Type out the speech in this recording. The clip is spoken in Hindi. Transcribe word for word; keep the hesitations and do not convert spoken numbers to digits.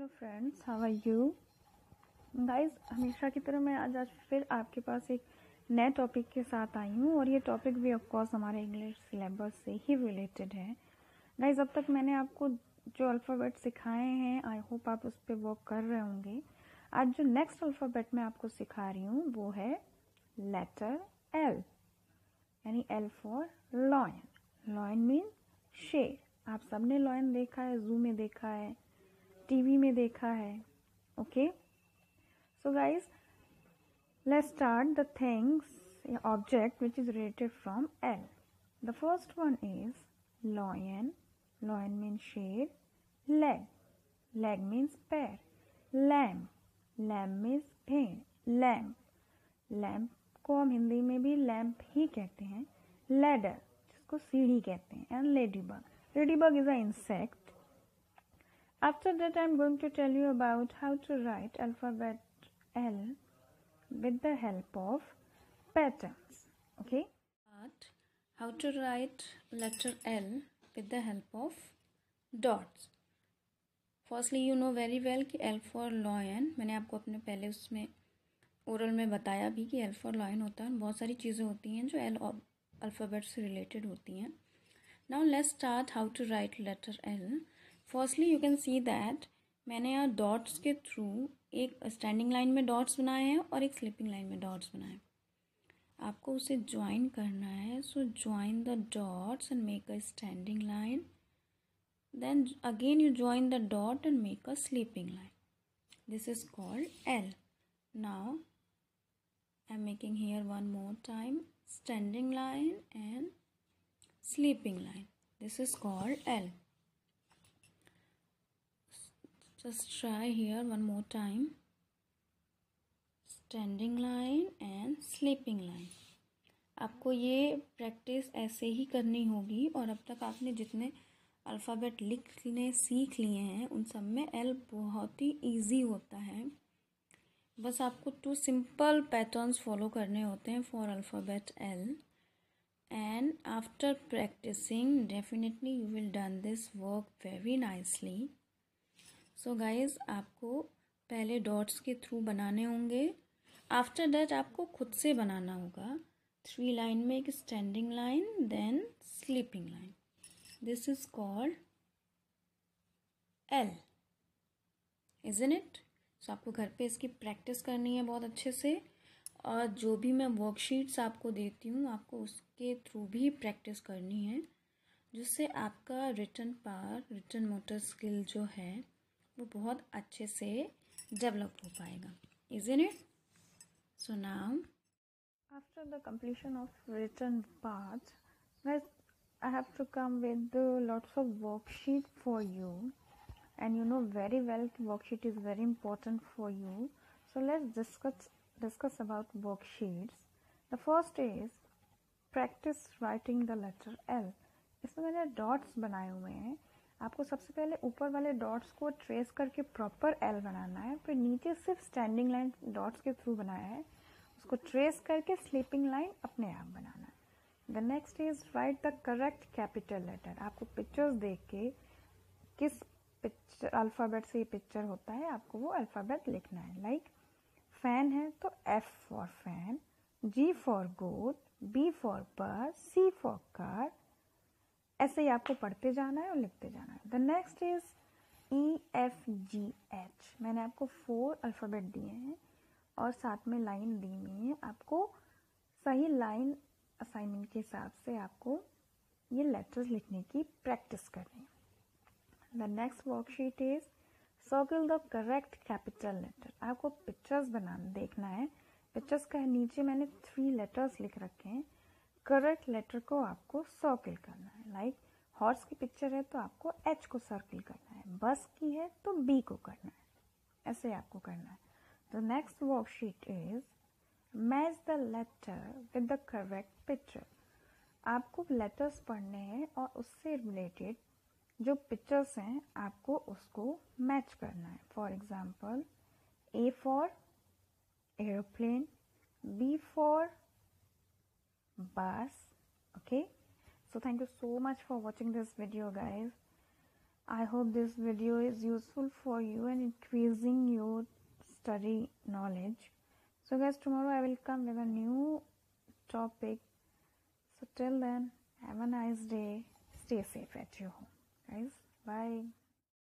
Hello friends, how are you guys. हमेशा की तरह मैं आज आज फिर आपके पास एक नए टॉपिक के साथ आई हूँ और ये टॉपिक भी ऑफ कोर्स हमारे इंग्लिश सिलेबस से ही रिलेटेड है। गाइस, अब तक मैंने आपको जो अल्फ़ाबेट सिखाए हैं, आई होप आप उस पर वर्क कर रहे होंगे। आज जो नेक्स्ट अल्फ़ाबेट मैं आपको सिखा रही हूँ वो है लेटर एल, यानी L for lion. Lion mean शेर। आप सबने लॉयन देखा है, जू में देखा है, टीवी में देखा है। Okay, so guys let's start the things object which is related from L. The first one is lion. Lion means शेर। लेग, लेग मीन्स पैर। लैम्प, लैम्प मीन्स भेड़। लैम्प, लैम्प को हम हिंदी में भी लैम्प ही कहते हैं। लैडर, जिसको सीढ़ी कहते हैं। And ladybug, ladybug is a insect. After that, I am going to tell you about how to write alphabet L with the help of patterns. Okay? But how to write letter L with the help of dots. Firstly, you know very well कि L for lion. मैंने आपको अपने पहले उसमें ओरल में बताया भी कि L for lion होता है। बहुत सारी चीज़ें होती हैं जो L अल्फ़ाबेट से रिलेटेड होती हैं. Now let's start how to write letter L. Firstly you can see that मैंने यहाँ डॉट्स के थ्रू एक स्टैंडिंग लाइन में डॉट्स बनाए हैं और एक स्लीपिंग लाइन में डॉट्स बनाए. आपको उसे ज्वाइन करना है. So join the dots and make a standing line. Then again you join the dot and make a sleeping line. This is called L. Now I am making here one more time standing line and sleeping line. This is called L. Just try here one more time. Standing line and sleeping line. आपको ये प्रैक्टिस ऐसे ही करनी होगी और अब तक आपने जितने अल्फ़ाबेट लिखने सीख लिए हैं उन सब में एल बहुत ही इजी होता है. बस आपको टू सिंपल पैटर्न्स फॉलो करने होते हैं for alphabet L. And after practising definitely you will done this work very nicely. So guys आपको पहले डॉट्स के थ्रू बनाने होंगे. आफ्टर दैट आपको खुद से बनाना होगा. थ्री लाइन में एक standing line then sleeping line. This is called L, isn't it. So आपको घर पे इसकी प्रैक्टिस करनी है बहुत अच्छे से. और जो भी मैं वर्कशीट्स आपको देती हूँ आपको उसके थ्रू भी प्रैक्टिस करनी है, जिससे आपका written power, written motor skill जो है वो बहुत अच्छे से डेवलप हो पाएगा. Isn't it? So now After the completion of written parts, guys, I have to come with uh, lots of worksheet for you, and you know very well worksheet is very important for you. So let's discuss discuss about worksheets. The first is practice writing the letter L. इसमें मैंने डॉट्स बनाए हुए हैं. आपको सबसे पहले ऊपर वाले डॉट्स को ट्रेस करके प्रॉपर एल बनाना है. फिर नीचे सिर्फ स्टैंडिंग लाइन डॉट्स के थ्रू बनाया है, उसको ट्रेस करके स्लीपिंग लाइन अपने आप बनाना है. The next is write the correct capital letter. आपको पिक्चर्स देख के किस पिक्चर अल्फ़ाबेट से ये पिक्चर होता है आपको वो अल्फ़ाबेट लिखना है. लाइक फैन है तो F for fan, G for goat, B for bus, C for car. ऐसे ही आपको पढ़ते जाना है और लिखते जाना है. The next is E F G H. मैंने आपको फोर अल्फ़ाबेट दिए हैं और साथ में लाइन दी हुई है. आपको सही लाइन असाइनमेंट के हिसाब से आपको ये लेटर्स लिखने की प्रैक्टिस करनी है. The next worksheet is circle the correct capital letter. आपको पिक्चर्स बनाना देखना है. पिक्चर्स का नीचे मैंने थ्री लेटर्स लिख रखे हैं. करेक्ट लेटर को आपको सर्किल करना है. लाइक हॉर्स की पिक्चर है तो आपको एच को सर्किल करना है. बस की है तो बी को करना है. ऐसे आपको करना है. The next worksheet is match the letter with the correct picture. आपको लेटर्स पढ़ने हैं और उससे रिलेटेड जो पिक्चर्स हैं आपको उसको मैच करना है. For example A for aeroplane, B for bus. Okay, so thank you so much for watching this video guys. I hope this video is useful for you and increasing your study knowledge. So guys, tomorrow I will come with a new topic. So till then, have a nice day. Stay safe at your home, guys. Bye.